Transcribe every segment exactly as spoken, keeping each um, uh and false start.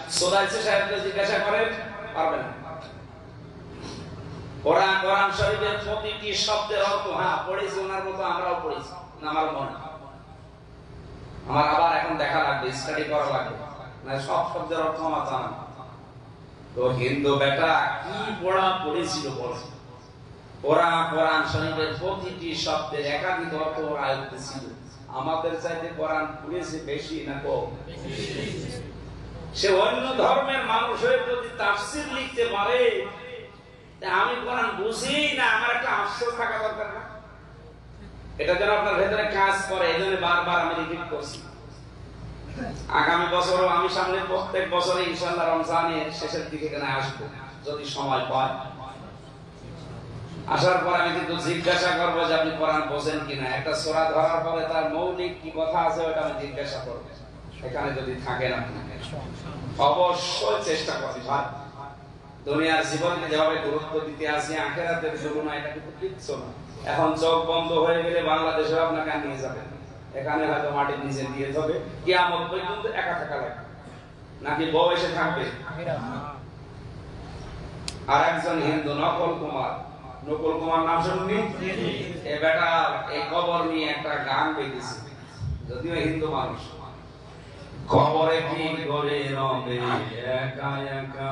সোদাইছে সাহেবকে জিজ্ঞাসা করেন, পারবেন না। কোরআন কোরআন শরীফের প্রতিটি শব্দের অর্থ হ্যাঁ পড়েছি, ওনার মতো আমরাও পড়েছি না, আমার মনে আমার আবার এখন দেখা লাগবে, স্টাডি করা লাগবে, না সব শব্দের অর্থ আমার জানা। তো হিন্দু বেটা কি পড়া পড়েছিল বলে, ওরা কোরআন শরীফের প্রতিটি শব্দের একাধিক অর্থ আয়ত্তে ছিল। আমাদের চাইতে কোরআন পড়েছে বেশি না কম? সে অন্য ধর্মের মানুষ হয়ে যদি তাফসীর লিখতে পারে, আমি কোরআন বুঝি না, আমার একটা আফসোস থাকা দরকার না? এটা যেন আপনার ভেতরে কাজ করে, এই জন্য বারবার আমি রিপিট করছি। আগামী বছরও আমি সামনে প্রত্যেক বছরে ইনশাআল্লাহ রমজানের শেষের দিকে এখানে আসবো যদি সময় পায়। আসার পর আমি কিন্তু জিজ্ঞাসা করবো যে আপনি কোরআন বোঝেন কিনা। একটা সূরা ধরার পরে তার মৌলিক কি কথা আছে ওটা আমি জিজ্ঞাসা করবো, এখানে যদি থাকেন আপনি। অবশ্যই চেষ্টা করছি ভাই, দুনিয়ার জীবনকে যেভাবে গুরুত্ব দিতে আসি, আখিরাতের তুলনায় এটা কিন্তু কিচ্ছু না। এখন চোখ বন্ধ হয়ে গেলে বাংলাদেশে আপনাকে নিয়ে যাবেন, এখানে হয়তো মাটির নিচে দিয়ে যাবে, কিয়ামত পর্যন্ত একা থাকা লাগবে, নাকি বউ এসে থাকবে। আর একজন হিন্দু নকল কুমার, নকল কুমার নাম শুননি? এ বেটা এই কবর নিয়ে একটা গান বেঁধেছে, যদিও হিন্দু মানুষ। কবরে কি করে রবে একা একা,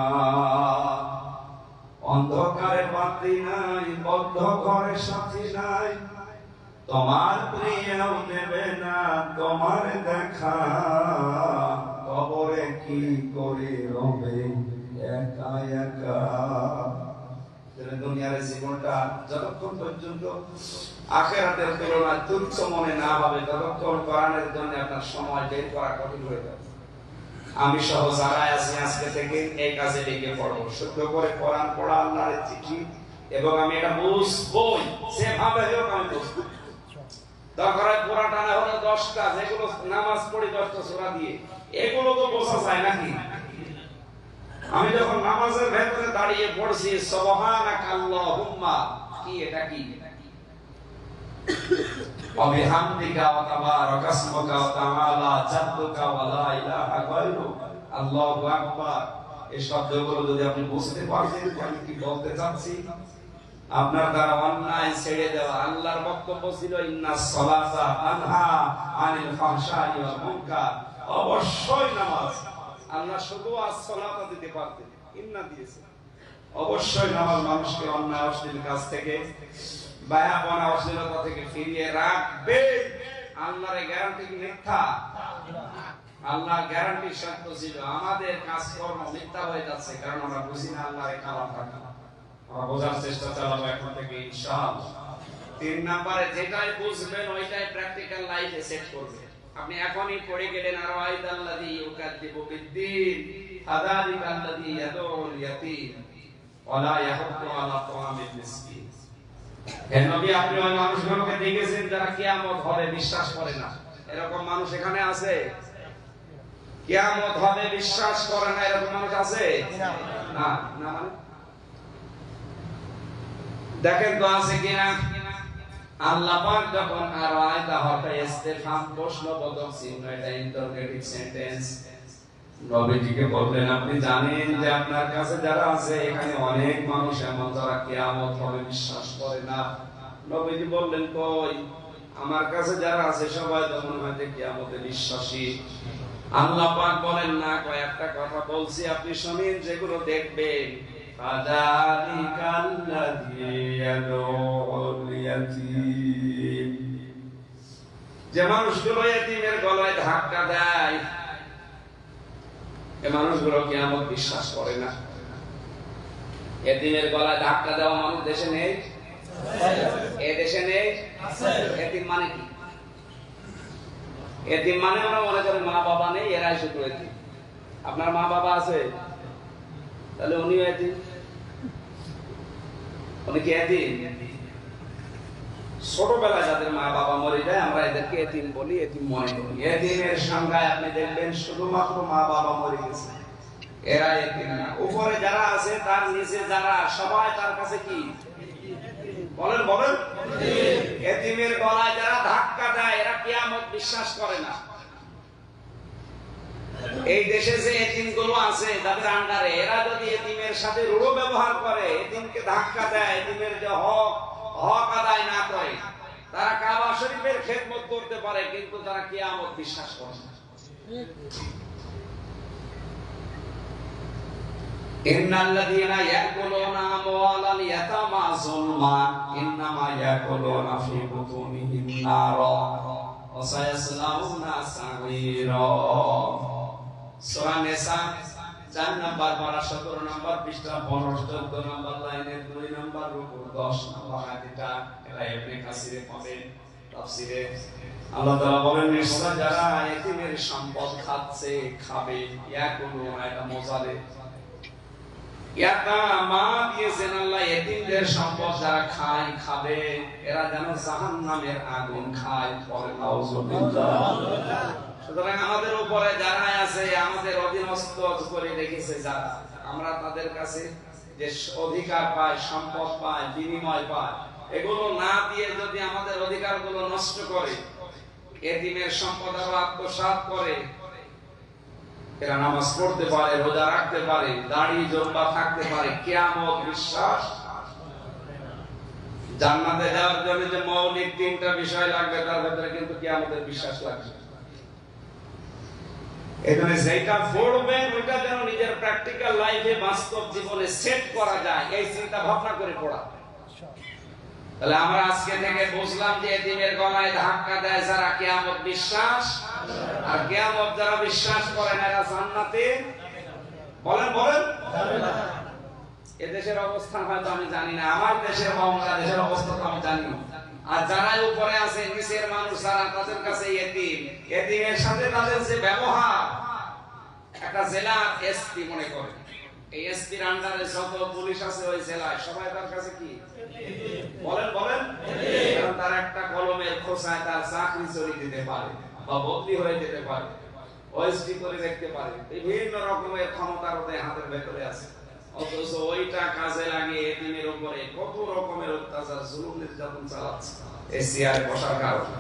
অন্ধকারে বাতি নাই, বদ্ধ ঘরে সাথী নাই, তোমার প্রিয়ও দেবে না তোমার দেখা, কবরে কি করে রবে একা একা। দুনিয়ার জীবনটা যতক্ষণ পর্যন্ত আখিরাতের তুলনায় তুচ্ছ মনে না হবে, ততক্ষণ কোরআনের জন্য আপনার সময় বের করা কঠিন হয়ে যাবে। আমি সহ যারা আছি আজকে থেকে এই কাজে লেগে পড়ব, শুদ্ধ করে কোরআন পড়া আল্লাহর চিঠি, এবং আমি এটা বুঝবই, যেভাবে হোক আমি বুঝবো। দরকার হয় পুরা টানা হলো দশটা, যেগুলো নামাজ পড়ি দশটা সূরা দিয়ে, এগুলো তো বোঝা যায় নাকি? আমি যখন নামাজের ভেতরে দাঁড়িয়ে পড়ছি সুবহানাকা আল্লাহুম্মা, কি এটা কি? ওয়া বিহামদিকা ওয়া তাবারাকা ইসমুকা ওয়া তাআলা জাদ্দুকা ওয়া লা ইলাহা গায়রুক, আল্লাহু আকবার। এই শব্দগুলো যদি আপনি বুঝতে পারতেন আমি কি বলতে চাচ্ছি, আপনার দ্বারা অন্যায় ছেড়ে দেওয়া। আল্লাহর বক্তব্য ছিল ইন্নাস সালাতা তানহা আনিল ফাহশাই ওয়াল মুনকার, অবশ্যই নামাজ। আল্লাহ শুধু as-সালাত দিতে পারতেন, ইন্না দিয়েছে। অবশ্যই নামাজ মানুষকে অন্যায় অশ্লীল কাজ থেকে, বায়াপনা অশ্লীলতা থেকে ফিরিয়ে রাখবে। আল্লাহর গ্যারান্টি কি মিথ্যা? আল্লাহর গ্যারান্টি সত্য ছিল। আমাদের কাজকর্ম মিথ্যা হয়ে যাচ্ছে কারণ আমরা বুঝি না আল্লাহর কালামটা। আমরা বোঝার চেষ্টা চালাবো এখন থেকে ইনশাআল্লাহ। তিন নম্বরে যেটাই বুঝবেন ওইটাই প্র্যাকটিক্যাল লাইফে সেট করবেন। আপনি এখনই পড়ে গেলেন আর ওয়াইদাল্লাযী ইউকাযযিবু বিদ্দীন ফাযালিকাল্লাযী ইয়াদউল ইয়াতীম ওয়া লা ইয়াহুদ্দু আলা তাআমিল মিসকিন। হে নবী, আপনি ওই মানুষগুলোকে দেখেছেন যারা কিয়ামত হবে বিশ্বাস করে না। এরকম মানুষ এখানে আছে? কিয়ামত হবে বিশ্বাস করে না এরকম মানুষ আছে? না না মানে দেখেন তো আছে কিনা। আল্লাহ পাক যখন আর আয়াত হতে ইস্তেফাম প্রশ্নবোধক চিহ্ন, এটা ইন্টারোগেটিভ সেন্টেন্স, নবীজিকে বললেন আপনি জানেন যে আপনার কাছে যারা আছে এখানে অনেক মানুষ এমন যারা কিয়ামত হবে বিশ্বাস করে না। নবীজি বললেন কই, আমার কাছে যারা আছে সবাই তো মনে হয় যে কিয়ামতে বিশ্বাসী। আল্লাহ পাক বলেন না, কয়েকটা কথা বলছি আপনি শুনেন, যেগুলো দেখবেন। যে মানুষগুলো এতিমের গলায় ধাক্কা দেয়, এ মানুষগুলো কিয়ামত বিশ্বাস করে না। এতিমের গলায় ধাক্কা দেওয়া মানুষ দেশে নেই? এ দেশে নেই? এতিম মানে কি? এতিম মানে আমরা মনে করি মা বাবা নেই, এরাই শুধু এতিম। আপনার মা বাবা আছে? তাহলে উনিও এতিম। উনি কি এতিম? ছোটবেলায় যাদের মা বাবা মরে যায় আমরা এদেরকে এতিম বলি, এতিম মনে করি। এতিমের সংজ্ঞায় আপনি দেখবেন শুধুমাত্র মা বাবা মরে গেছে, এরা এতিম না। উপরে যারা আছে তার নিচে যারা, সবাই তার কাছে কি বলেন বলেন? এতিমের গলায় যারা ধাক্কা দেয় এরা কিয়ামত বিশ্বাস করে না। এই দেশে যে এতিমগুলো আছে তাদের আন্ডারে এরা যদি এতিমের সাথে রূঢ় ব্যবহার করে, এতিমকে ধাক্কা দেয়, এতিমের যে হক হক আদায় না করে, তারা কাবা শরীফের খেদমত করতে পারে কিন্তু তারা কিয়ামত বিশ্বাস করে না। ইন্নাল্লাযীনা ইয়াকুলুনা আমওয়ালাল ইয়াতামা যুলমান ইন্নামা ইয়াকুলুনা ফী বুতুনিহিম নারা ওয়া সায়াসলাউনা সাঈরা। সূরা নিসা চার নম্বর পারা সতেরো নম্বর পৃষ্ঠা পনেরো চৌদ্দ নম্বর লাইনের দুই নম্বর রুকু দশ নম্বর আয়াতটা এটা ইবনে কাসিরে পাবেন তাফসিরে। আল্লাহ তাআলা বলেন নিশ্চয় যারা এতিমের সম্পদ খাচ্ছে খাবে, ইয়াকুলু এটা মোজালে ইয়াতামা দিয়েছেন আল্লাহ, এতিমদের সম্পদ যারা খায় খাবে এরা যেন জাহান্নামের আগুন খায়। পরে নাউজুবিল্লাহ। সুতরাং আমাদের উপরে যারা আছে আমাদের অধীনস্থ করে রেখেছে যারা, আমরা তাদের কাছে যে অধিকার পাই, সম্পদ পাই, বিনিময় পাই, এগুলো না দিয়ে যদি আমাদের অধিকারগুলো নষ্ট করে, এতিমের সম্পদ আরো আত্মসাৎ করে, এরা নামাজ পড়তে পারে, রোজা রাখতে পারে, দাড়ি জোব্বা থাকতে পারে, কিয়ামত বিশ্বাস। জান্নাতে যাওয়ার জন্য যে মৌলিক তিনটা বিষয় লাগবে তার ভিতরে কিন্তু কিয়ামতের বিশ্বাস লাগবে। এখানে যেটা পড়বেন ওটা যেন নিজের প্র্যাকটিক্যাল লাইফে বাস্তব জীবনে সেট করা যায়, এই চিন্তা ভাবনা করে পড়া। তাহলে আমরা আজকে থেকে বুঝলাম যে এতিমের গলায় ধাক্কা দেয় যারা কিয়ামত বিশ্বাস, আর কিয়ামত যারা বিশ্বাস করে না এরা জান্নাতে বলেন বলেন যাবে না। এ দেশের অবস্থা হয়তো আমি জানি না, আমার দেশের বাংলাদেশের অবস্থা তো আমি জানি না। আর যারা উপরে আছে নিচের মানুষ যারা, তাদের কাছে এতিম, এতিমের সাথে তাদের যে ব্যবহার, একটা জেলা এসপি মনে করে, এই এসপির আন্ডারে যত পুলিশ আছে ওই জেলায় সবাই তার কাছে কি বলেন বলেন, কারণ তার একটা কলমের খোঁচায় তার চাকরি চলে দিতে পারে বা বদলি হয়ে যেতে পারে, ওএসডি করে দেখতে পারে, বিভিন্ন রকমের ক্ষমতার ওদের হাতের ভেতরে আছে। অথচ ওইটা কাজে লাগিয়ে এতিমের উপরে কত রকমের অত্যাচার জুলুম নির্যাতন চালাচ্ছে এই চেয়ারে বসার কারণে।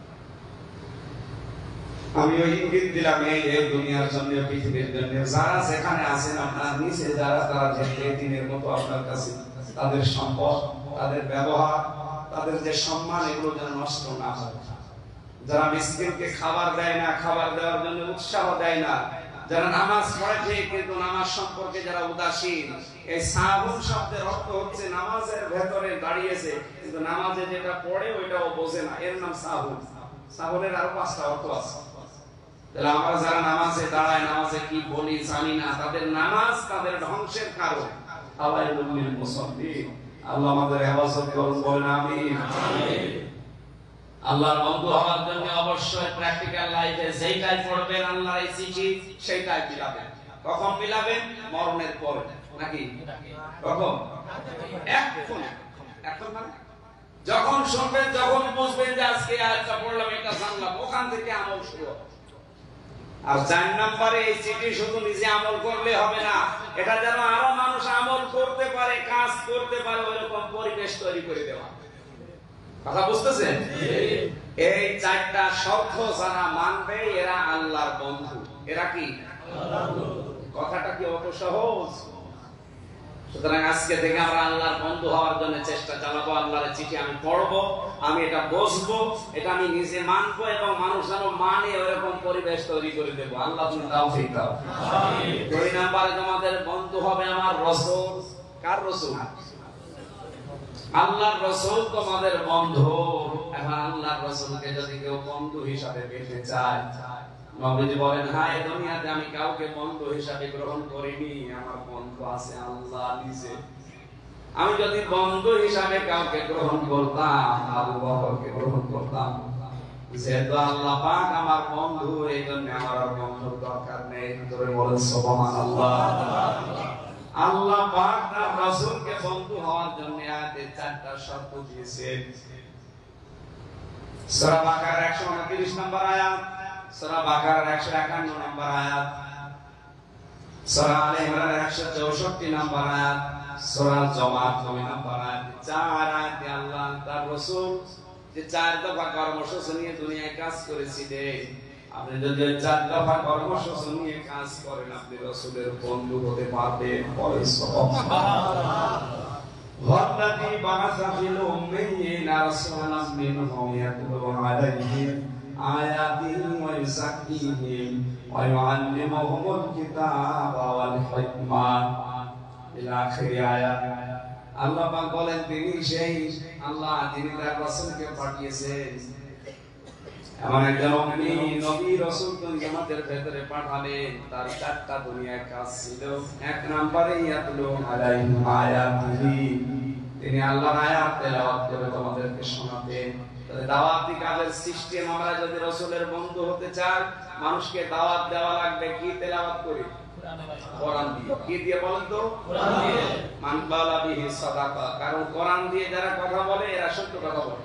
আমি ওই ইঙ্গিত দিলাম এই এই দুনিয়ার জন্য, পৃথিবীর জন্য, যারা যেখানে আছেন আপনার নিচে যারা, তারা যে এতিমের মতো আপনার কাছে তাদের সম্পদ, তাদের ব্যবহার, তাদের যে সম্মান, এগুলো যেন নষ্ট না হয়। যারা মিসকিনকে খাবার দেয় না, খাবার দেওয়ার জন্য উৎসাহ দেয় না, যারা নামাজ পড়ে ঠিক কিন্তু নামাজ সম্পর্কে যারা উদাসীন, এই সাহুন শব্দের অর্থ হচ্ছে নামাজের ভেতরে দাঁড়িয়েছে কিন্তু নামাজে যেটা পড়ে ওইটাও বোঝে না, এর নাম সাহুন। সাহুনের আরো পাঁচটা অর্থ আছে। তাহলে আমরা যারা নামাজে দাঁড়ায়, নামাজে কি বলি জানি না, তাদের নামাজ তাদের ধ্বংসের কারণ। আওয়াইলুল লিল মুসাল্লিন। আল্লাহ আমাদের হেফাজত করুন, বলেন আমিন। আল্লাহর বন্ধু হওয়ার জন্য অবশ্যই প্র্যাকটিক্যাল লাইফে যেইটাই পড়বেন আল্লাহর এই চিঠি সেইটাই মিলাবেন। কখন মিলাবেন? মরণের পরে, নাকি কখন? এখন। এখন মানে যখন শুনবেন, যখন বুঝবেন যে আজকে আয়াতটা পড়লাম, এটা জানলাম, ওখান থেকে আমল শুরু হবে। আর চার নম্বরে এই চিঠি শুধু নিজে আমল করলে হবে না, এটা যেন আরো মানুষ আমল করতে পারে, কাজ করতে পারে, ওইরকম পরিবেশ তৈরি করে দেওয়া। কথা বুঝতেছেন? এই চারটা শর্ত যারা মানবে এরা আল্লাহর বন্ধু। এরা কি? কথাটা কি অত সহজ? সুতরাং আজকে থেকে আমরা আল্লাহর বন্ধু হওয়ার জন্য চেষ্টা চালাবো। আল্লাহর চিঠি আমি পড়বো, আমি এটা বুঝবো, এটা আমি নিজে মানবো এবং মানুষ যেন মানে ওরকম পরিবেশ তৈরি করে দেবো। আল্লাহ তুমি তাওফিক দাও। দুই নম্বরে তোমাদের বন্ধু হবে আমার রাসূল। কার রাসূল? আল্লাহর রাসূল তোমাদের বন্ধু। এখন আল্লাহর রাসূলকে যদি কেউ বন্ধু হিসাবে পেতে চায়, নবীজি বলেন, হ্যাঁ এই দুনিয়াতে আমি কাউকে বন্ধু হিসাবে গ্রহণ করিনি, আমার বন্ধু আছে আল্লাহ নিজে। আমি যদি বন্ধু হিসাবে কাউকে গ্রহণ করতাম, আবু বকরকে গ্রহণ করতাম। যেহেতু আল্লাহ পাক আমার বন্ধু, এই জন্য আমার আর বন্ধুর দরকার নেই। ধরে বলেন সুবহানাল্লাহ। আল্লাহ পাক তার রাসূলকে বন্ধু হওয়ার জন্য আয়াতে চারটা শর্ত দিয়েছেন। সূরা বাকারার একশো উনত্রিশ নম্বর আয়াত, সূরা বাকারার একশো একান্ন নম্বর আয়াত, সূরা আলে ইমরানের একশো চৌষট্টি নম্বর আয়াত, সূরা জুমার দুই নম্বর আয়াত। চার আয়াতে আল্লাহ তার রাসূল যে চার দফা কর্মসূচি নিয়ে দুনিয়ায় কাজ করেছিলেন, আপনি যদি চার দফা কর্মসূচি নিয়ে কাজ করেন আপনি রাসূলের বন্ধু হতে পারবেন। বলে সুবহানাল্লাহ। ওয়াল্লাযী বা'আসা ফিল উম্মিয়্যিনা রাসূলাম মিনহুম ইয়াতলু আলাইহিম আয়াতিহি ওয়া ইউযাক্কিহিম ওয়া ইউআল্লিমুহুমুল কিতাবা ওয়াল হিকমা ইলা আখিরি আয়াত। আল্লাহ পাক বলেন তিনি সেই আল্লাহ যিনি তার রাসূলকে পাঠিয়েছেন। এমন একজন উম্মি নবী রাসূল আমাদের ভেতরে পাঠালেন, তার চারটা দুনিয়ার কাজ ছিল। এক নম্বরে ইয়াতলু আলাইহিম আয়াতিহি, তিনি আল্লাহর আয়াত তেলাওয়াত করে তোমাদেরকে শোনাতেন। তাহলে দাওয়াতি কাজের সিস্টেম, আমরা যদি রাসূলের বন্ধু হতে চাই মানুষকে দাওয়াত দেওয়া লাগবে কি তেলাওয়াত করে? কোরআন দিয়ে। কি দিয়ে বলেন তো? কোরআন দিয়ে। মান কালা বিহি সাদাকা, কারণ কোরআন দিয়ে যারা কথা বলে এরা সত্য কথা বলে।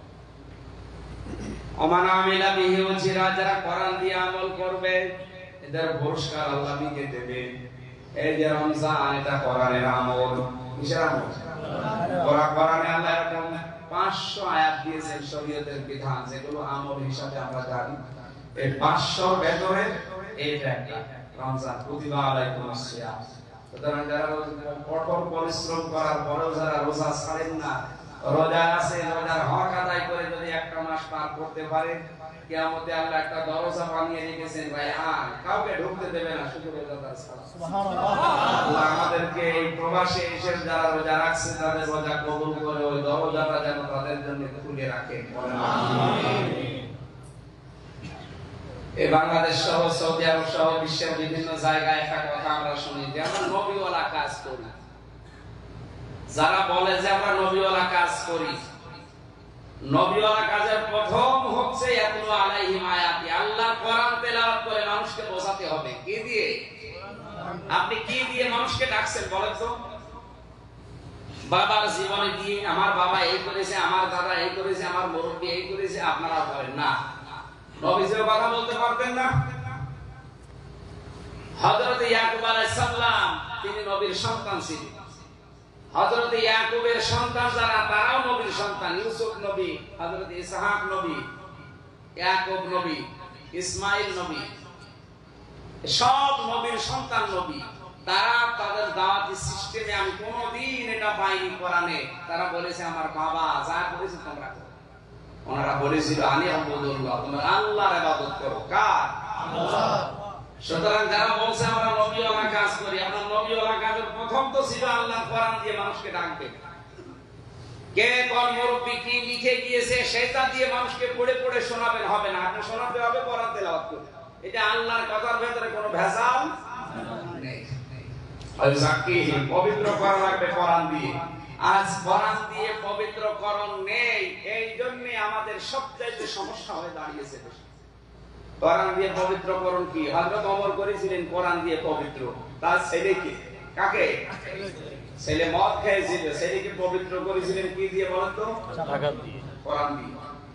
ওমান আমিলা বিহি উজরা, যারা কোরআন দিয়ে আমল করবে এদের পুরস্কার আল্লাহ নিজে দেবে। এই যে রমজান, এটা কোরআনের আমল। কিসের আমল? কোরআন। কোরআনে আল্লাহ এরকম পাঁচশো আয়াত দিয়েছেন শরীয়তের বিধান, যেগুলো আমল হিসাবে আমরা জানি। এই পাঁচশোর ভেতরে এইটা একটা রমজান, কুতিবা আলাইকুমুস সিয়াম। সুতরাং যারা কঠোর পরিশ্রম করার পরেও যারা রোজা ছাড়েন না, রোজা আছে, রোজার হক আদায় করে যদি একটা মাস পার করতে পারে, কিয়ামতে আল্লাহ একটা দরজা বানিয়ে রেখেছেন, ভাই আর কাউকে ঢুকতে দেবে না, শুধু রোজাদার ছাড়া। সুবহানাল্লাহ। আল্লাহ আমাদেরকে এই প্রবাসে এসে যারা রোজা রাখছে তাদের রোজা কবুল করে ওই দরজাটা যেন তাদের জন্য খুলে রাখেন। বলেন আমিন। এই বাংলাদেশ সহ সৌদি আরব সহ বিশ্বের বিভিন্ন জায়গায় একটা কথা আমরা শুনি যে আমরা নবীওয়ালা কাজ করি। যারা বলে যে আমরা নবীওয়ালা কাজ করি, নবীওয়ালা কাজের প্রথম হচ্ছে ইয়াতলু আলাইহিম আয়াতি, আল্লাহর কোরআন তেলাওয়াত করে মানুষকে বোঝাতে হবে। কি দিয়ে? আপনি কি দিয়ে মানুষকে ডাকছেন বলেন তো? বাবার জীবনে দিয়ে, আমার বাবা এই করেছে, আমার দাদা এই করেছে, আমার মুরব্বি এই করেছে, আপনারা বলেন না। নবীজির কথা বলতে পারতেন না? হযরত ইয়াকুব আলাইহিস সালাম তিনি নবীর সন্তান ছিলেন। হযরত ইয়াকুবের সন্তান যারা তারাও নবীর সন্তান। ইউসুফ নবী, হযরত ইসহাক নবী, ইয়াকুব নবী, ইসমাঈল নবী, সব নবীর সন্তান নবী। তারা তাদের দাওয়াতি সিস্টেমে আমি কোনোদিন এটা পাইনি কোরআনে। তারা বলেছে আমার বাবা যা করেছে তোমরা করো। ওনারা বলেছিল আনি আবুদুল্লাহ, তোমরা আল্লাহর ইবাদত করো। কার? আল্লাহ। সুতরাং যারা বলছে আমরা নবীওয়ালা কাজ করি, আমরা নবীওয়ালা কাজের প্রথম তো ছিল আল্লাহর কোরআন দিয়ে মানুষকে ডাকবে। কে কোন মুরব্বি কি লিখে গিয়েছে সেটা দিয়ে মানুষকে পড়ে পড়ে শোনাবেন হবে না, আপনি শোনাতে হবে কোরআন তেলাওয়াত করে। এটা আল্লাহর কথার ভেতরে কোনো ভেজাল নেই। আর যাকিহিম, পবিত্র করা লাগবে কোরআন দিয়ে। আজ কোরআন দিয়ে পবিত্রকরণ নেই, এই জন্য আমাদের সবচাইতে সমস্যা হয়ে দাঁড়িয়েছে। কোরআন দিয়ে পবিত্রকরণ কি? হযরত ওমর করেছিলেন কোরআন দিয়ে পবিত্র। তার ছেলেকে, কাকে? ছেলে মদ খেয়েছিল, ছেলেকে পবিত্র করেছিলেন কি দিয়ে বলেন তো? কোরআন দিয়ে।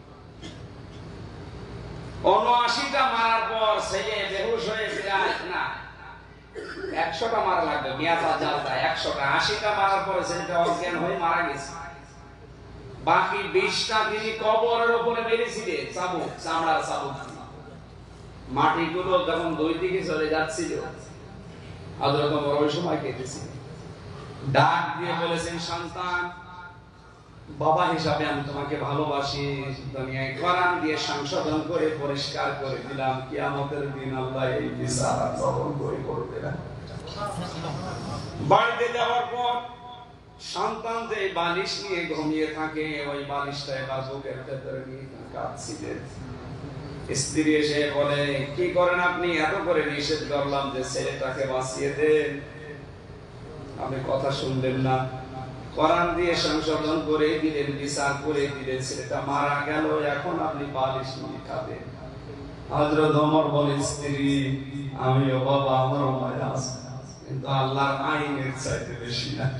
উনআশিটা মারার পর ছেলে বেহুশ হয়ে যায় না, একশোটা মারা লাগবে, মিয়াতা জালতা একশোটা। আশিটা মারার পরে ছেলেটা অজ্ঞান হয়ে মারা গেছে। বাকি বিশটা তিনি কবরের উপরে মেরেছিলেন চাবুক, চামড়ার চাবুক। মাটিগুলো যখন দুই দিকে চলে যাচ্ছিল হযরত ওমর ওই সময় কেঁদেছিল। ডাক দিয়ে বলেছেন, সন্তান, বাবা হিসাবে আমি তোমাকে ভালোবাসি, দুনিয়ায় কোরআন দিয়ে সংশোধন করে পরিষ্কার করে দিলাম, কিয়ামতের দিন আল্লাহ এই বিচার গ্রহণ করে করবে না। বাড়িতে যাওয়ার পর সন্তান যে বালিশ নিয়ে ঘুমিয়ে থাকে ওই বালিশটা এবার বুকের ভেতরে নিয়ে কাঁদছিলেন। স্ত্রী এসে বলে, কি করেন আপনি? এত করে নিষেধ করলাম যে ছেলেটাকে বাঁচিয়ে দেন, আপনি কথা শুনলেন না। কোরআন দিয়ে সংশোধন করে দিলেন, বিচার করে দিলেন, ছেলেটা মারা গেল, এখন আপনি বালিশ নিয়ে খাবেন। হযরত ওমর বলেন, স্ত্রী আমিও বাবা, আমারও মায়া আছে, কিন্তু আল্লাহর আইনের চাইতে বেশি না।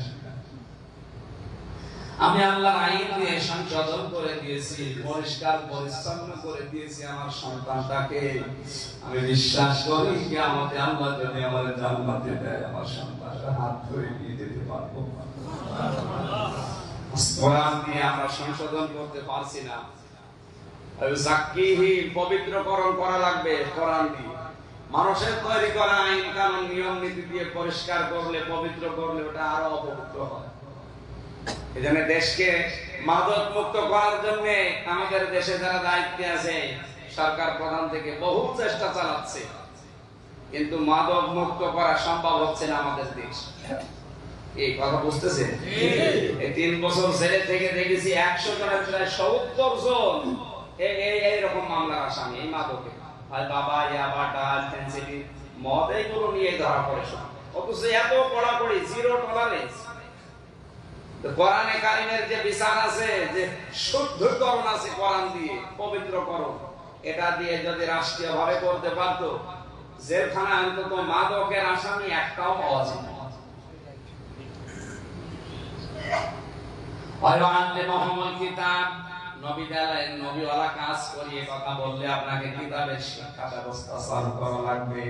আমি আল্লাহর আইন দিয়ে সংশোধন করে দিয়েছি, পরিষ্কার পরিচ্ছন্ন করে দিয়েছি আমার সন্তানটাকে। আমি বিশ্বাস করি কিয়ামতে আল্লাহ যদি আমার জান্নাতে দেয়, আমার সন্তানটা হাত ধরে নিয়ে যেতে পারবো। কোরআন দিয়ে আমরা সংশোধন করতে পারছি না। যাক্কিহি পবিত্রকরণ করা লাগবে কোরআন দিয়ে। মানুষের তৈরি করা আইন কানুন নিয়ম নীতি দিয়ে পরিষ্কার করলে পবিত্র করলে ওটা আরো অপবিত্র হয়। এজন্য দেশকে মাদক মুক্ত করার জন্য আমাদের দেশে যারা দায়িত্বে আছে সরকার প্রধান থেকে বহু চেষ্টা চালাচ্ছে, কিন্তু মাদক মুক্ত করা সম্ভব হচ্ছে না আমাদের দেশ। এই কথা বুঝতেছে? এই তিন বছর ছেলে থেকে দেখেছি একশো জনের প্রায় সত্তর জন এই এইরকম মামলার আসামি এই মাদকে, হয় বাবা ইয়াবা ডাল ফেন্সিডি মদ এইগুলো নিয়ে ধরা পড়ে সব। অথচ এত কড়াকড়ি, জিরো টলারেন্স। কোরআনে কারিমের যে বিচার আছে, যে শুদ্ধকরণ আছে কোরআন দিয়ে, পবিত্রকরণ, এটা দিয়ে যদি রাষ্ট্রীয় ভাবে করতে পারতো, জেলখানা অন্তত মাদকের আসামি একটাও পাওয়া যেত না। নবীওয়ালা কাজ করিয়ে কথা বললে আপনাকে কিতাবের শিক্ষা ব্যবস্থা চালু করা লাগবে।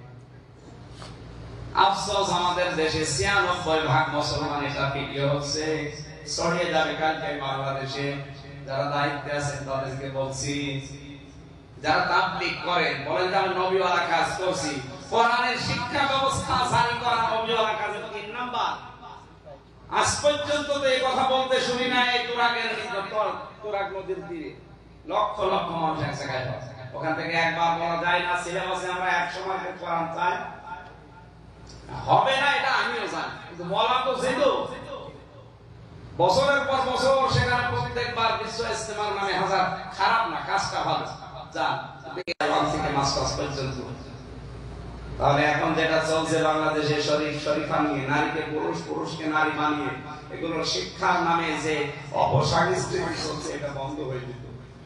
আফসোস আমাদের দেশে ছিয়ানব্বই ভাগ মুসলমান এটা ফিকির হচ্ছে, ছড়িয়ে যাবে কালকে বাংলাদেশে। যারা দায়িত্বে আছেন তাদেরকে বলছি, যারা তাবলীগ করেন বলেন যে আমি নবীওয়ালা কাজ করছি, কোরআনের শিক্ষা ব্যবস্থা জারি করা নবীওয়ালা কাজের তিন নাম্বার। আজ পর্যন্ত তো এই কথা বলতে শুনি না। এই তুরাগের তুরাগ নদীর তীরে লক্ষ লক্ষ মানুষ এক জায়গায়, ওখান থেকে একবার বলা যায় না সিলেবাসে আমরা একশো মার্কের কোরআন চাই, হবে না এটা আমিও জানি, কিন্তু বলা তো ছিল। বছরের পর বছর সেখানে প্রত্যেকবার বিশ্ব ইজতেমার নামে হাজার, খারাপ না, কাজটা ভালো যান থেকে মাস্টার্স পর্যন্ত। তাহলে এখন যেটা চলছে বাংলাদেশে শরীফ শরীফা নিয়ে, নারীকে পুরুষ পুরুষকে নারী বানিয়ে, এগুলোর শিক্ষার নামে যে অপসংস্কৃতি চলছে, এটা বন্ধ হয়ে যেত।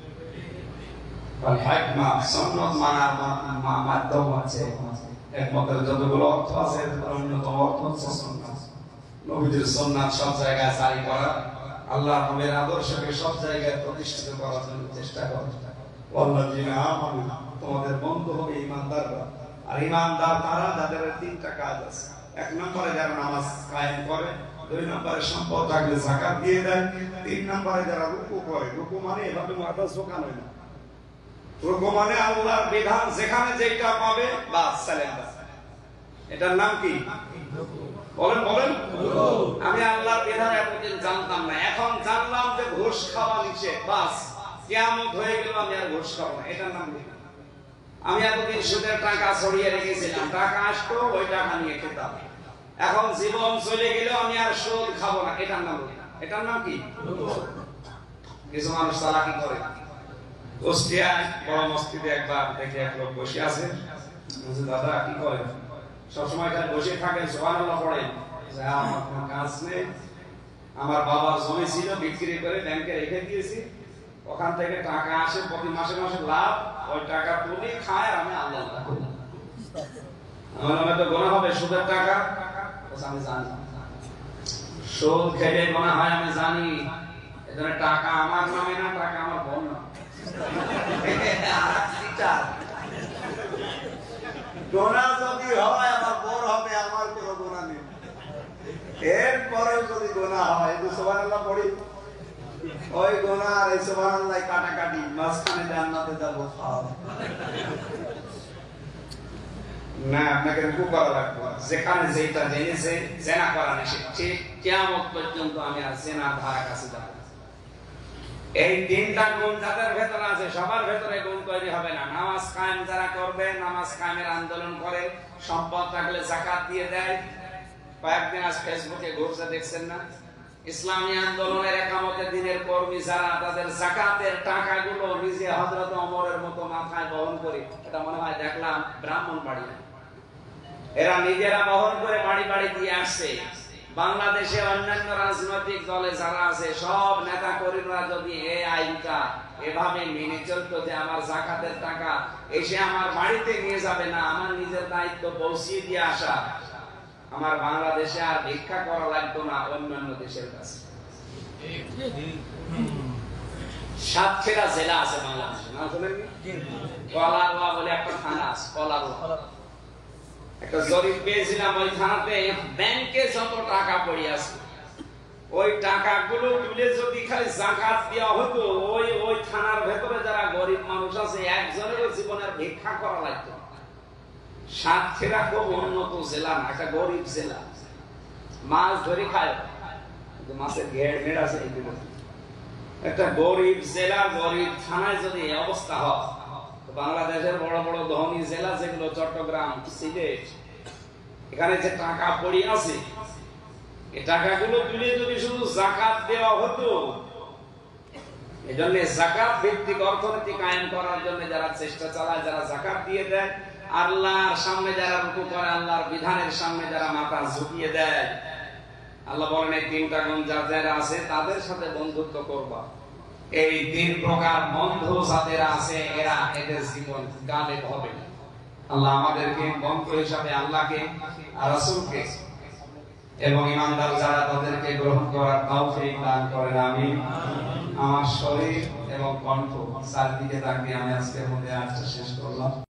হিকমা সুন্নাত মানার মাধ্যম আছে, একমাত্র যতগুলো অর্থ আছে তার অন্যতম অর্থ হচ্ছে সুন্নাত। নবীদের সুন্নাত সব জায়গায় জারি করা, আল্লাহর নবীর আদর্শকে সব জায়গায় প্রতিষ্ঠিত করার জন্য চেষ্টা করা। ওয়াল্লাযিনা আমানু, তোমাদের বন্ধু হবে ঈমানদাররা। আর ঈমানদার তারা যাদের তিনটা কাজ আছে। এক নম্বরে যারা নামাজ কায়েম করে, দুই নম্বরে সম্পদ থাকলে যাকাত দিয়ে দেয়, তিন নম্বরে যারা রুকু করে। রুকু মানে এভাবে মাথা ঝোঁকানো না, রুকু মানে আল্লাহর বিধান যেখানে যেটা পাবে বাস সালেন্ডার। এটার নাম কি? বলেন বলেন। আমি আল্লাহর বিধান এতদিন জানতাম না, এখন জানলাম যে ঘুষ খাওয়া নিষেধ, বাস কিয়ামত হয়ে গেল, আমি আর ঘুষ খাবো না। এটার নাম কি? আমি এতদিন সুদের টাকা ছড়িয়ে রেখেছিলাম, টাকা আসতো ওই টাকা নিয়ে খেতাম, এখন জীবন চলে গেল আমি আর সুদ খাবো না। এটার নাম এটার নাম কি? কিছু মানুষ চালাকি করে। কুষ্টিয়ায় বড় মসজিদে একবার দেখে এক লোক বসে আছে, দাদা কি করেন? সবসময় খালি বসে থাকেন, সুবহানাল্লাহ পড়েন। আমার কোনো কাজ নেই, আমার বাবার জমি ছিল বিক্রি করে ব্যাংকে রেখে দিয়েছি, ওখান থেকে টাকা আসে প্রতি মাসে মাসে লাভ, ওই টাকা তুলি খায়, আমি আল্লাহ করি। আমার নামে তো গোনা হবে সুদের টাকা, আমি জানি সুদ খেলে গোনা হয়, আমি জানি। এজন্য টাকা আমার নামে না, টাকা আমার বোন না। গোনা যদি হয় আমার বোর হবে, আমার কোনো গোনা নেই। এরপরেও যদি গোনা হয়, তো সুবহানাল্লাহ পড়ি, ওই গোনা আর এই সুবহানাল্লাহ কাটাকাটি, মাঝখানে জান্নাতে যাবো না। আপনাকে রুকু করা লাগবে, যেখানে যেটা জেনেছে জেনা করা নিষেধ, ঠিক কিয়ামত পর্যন্ত আমি আর জেনার ধারা কাছে যাব। এই তিনটা গুণ যাদের ভেতরে আছে সবার ভেতরে গুণ তৈরি হবে না। নামাজ কায়েম যারা করবে, নামাজ কায়েমের আন্দোলন করে, সম্পদ থাকলে যাকাত দিয়ে দেয়। কয়েকদিন আজ ফেসবুকে ঘুরছে দেখছেন না, ইসলামী আন্দোলনের একামতে দিনের কর্মী যারা, তাদের যাকাতের টাকাগুলো নিজে হযরত ওমরের মতো মাথায় বহন করে, এটা মনে হয় দেখলাম ব্রাহ্মণবাড়ি, এরা নিজেরা বহন করে বাড়ি বাড়ি দিয়ে আসছে। বাংলাদেশে অন্যান্য রাজনৈতিক দলে যারা আছে সব নেতা কর্মীরা যদি এই আইনটা এভাবে মেনে চলতো যে আমার যাকাতের টাকা এসে আমার বাড়িতে নিয়ে যাবে না, আমার নিজের দায়িত্ব পৌঁছিয়ে দিয়ে আসা, আমার বাংলাদেশে আর ভিক্ষা করা লাগতো না অন্যান্য দেশের কাছে। সাতক্ষীরা জেলা আছে বাংলাদেশে, না শুনেন? কলারোয়া বলে একটা থানা আছে, কলারোয়া। একটা জরিপ পেয়েছিলাম, ওই থানাতে ব্যাংকে যত টাকা পড়ে আছে ওই টাকাগুলো তুলে যদি খালি যাকাত দেওয়া হতো, ওই ওই থানার ভেতরে যারা গরিব মানুষ আছে একজনেরও জীবনের ভিক্ষা করা লাগতো। সাতক্ষীরা খুব উন্নত জেলা না, একটা গরিব জেলা, মাছ ধরে খায়, কিন্তু মাছের ঘের ঘের আছে। একটা গরিব জেলা, গরিব থানায় যদি এই অবস্থা হয়, বাংলাদেশের বড় বড় ধনী জেলা যেগুলো চট্টগ্রাম, সিলেট, এখানে যে টাকা পড়ে আছে, এই টাকাগুলো তুলে যদি শুধু যাকাত দেওয়া হতো, এজন্য যাকাত ভিত্তিক অর্থনীতি কায়েম করার জন্য যারা চেষ্টা চালায়, যারা যাকাত দিয়ে দেয়, আল্লাহর সামনে যারা রুকু করে, আল্লাহর বিধানের সামনে যারা মাথা ঝুঁকিয়ে দেয়, আল্লাহ বলেন এই তিনটা গুণ যারা আছে তাদের সাথে বন্ধুত্ব করবা। এই তিন প্রকার বন্ধু যাদের আছে এরা এদের জীবন গালেব হবে না। আল্লাহ আমাদেরকে বন্ধু হিসাবে আল্লাহকে আর রাসূলকে এবং ইমানদার যারা তাদেরকে গ্রহণ করার তৌফিক দান করেন। আমিন। আমার শরীর এবং কণ্ঠ চারদিকে তাকিয়ে আমি আজকের মধ্যে আজকে শেষ করলাম।